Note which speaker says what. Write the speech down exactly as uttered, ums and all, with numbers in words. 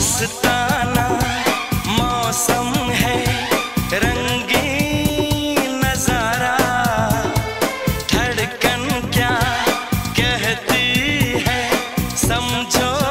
Speaker 1: मस्ताना मौसम है, रंगीन नजारा, धड़कन क्या कहती है समझो।